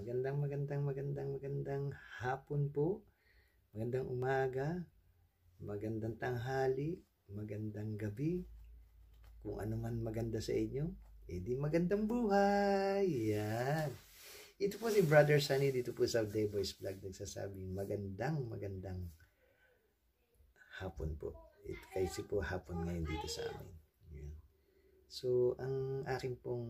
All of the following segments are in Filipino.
magandang hapon po, magandang umaga, magandang tanghali, magandang gabi, kung ano man maganda sa inyo, edi magandang buhay. Yan. Ito po si Brother Sunny dito po sa The Boys Vlog nagsasabing magandang hapon po. Kasi po hapon ngayon dito sa amin. Yan. So, ang aking pong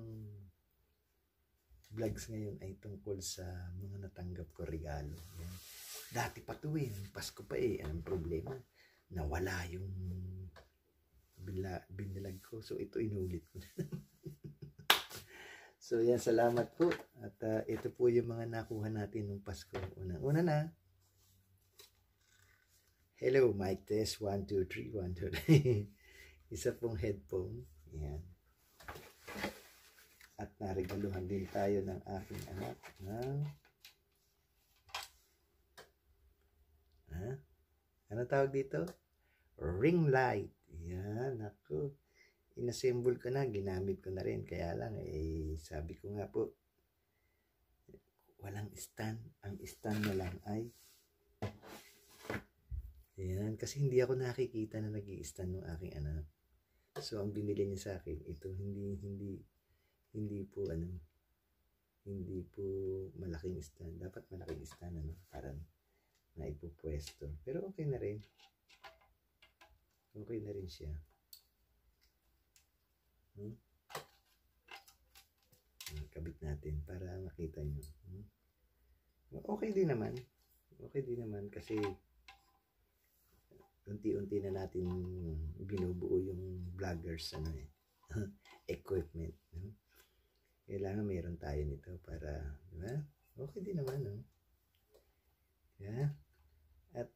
vlogs ngayon ay tungkol sa mga natanggap ko regalo. Yan. Dati pa to Pasko pa anong problema? Nawala yung binilag ko. So, ito inulit ko. So, yan, salamat po. At ito po yung mga nakuha natin nung Pasko. Una na. Hello, mic test. 1, 2, 3, 1, 2, 3. Isa pong headphone. Yan. At naregaluhan din tayo ng aking anak ng ano tawag dito? Ring light. Yan, ako. Inassemble ko na, ginamit ko na rin. Kaya lang, sabi ko nga po, walang stand. Ang stand na lang ay yan, kasi hindi ako nakikita na nag-i-stand ng aking anak. So, ang binili niya sa akin, ito hindi po malaking stand. Dapat malaking stand para naipupwesto. Pero okay na rin. Okay na rin siya. Kabit natin para makita nyo. Okay din naman. Okay din naman kasi unti-unti na natin binubuo yung vloggers equipment. Kailangan mayroon tayo nito para, diba? Okay din naman, no? Yeah. At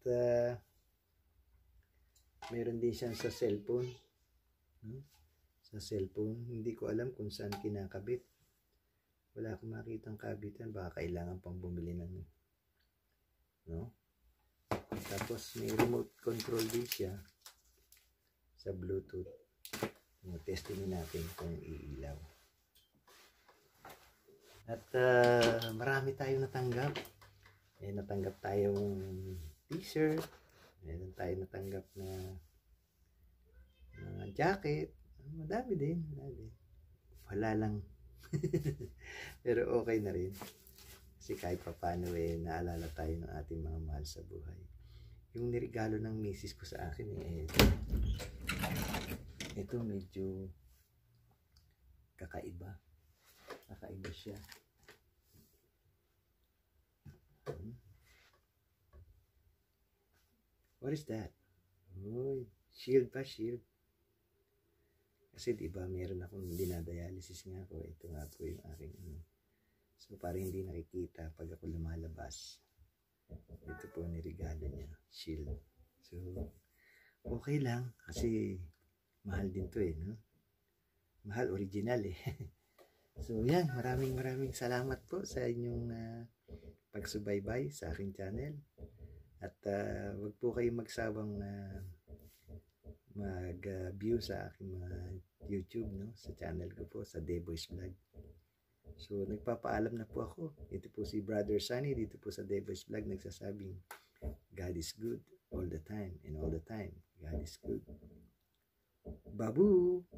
mayroon din siyang sa cellphone. Sa cellphone, hindi ko alam kung saan kinakabit. Wala akong makitang kabitan, baka kailangan pang bumili ng, no? Tapos may remote control din siya sa Bluetooth. Testingin natin kung iilaw. At marami tayong natanggap. Natanggap tayong t-shirt. Meron tayong natanggap na mga jacket. Madami din. Wala lang. Pero okay na rin. Kasi kahit pa paano naalala tayo ng ating mga mahal sa buhay. Yung nirigalo ng misis ko sa akin ito medyo kakaiba. Kakaiba siya. What is that? Uy, shield pa, shield. Kasi diba meron akong dinadialysis nga ako. Ito nga po yung aking So parang hindi nakikita pag ako lumalabas. Ito po nirigalo niya, shield. So okay lang kasi mahal din to no? Mahal, original So yan, maraming salamat po sa inyong pagsubaybay sa aking channel. At wag po kayong magsawang mag-view sa aking mga YouTube, no? Sa channel ko po, sa The Boys Vlog. So nagpapaalam na po ako. Ito po si Brother Sunny dito po sa The Boys Vlog nagsasabing God is good all the time and all the time God is good. Babu!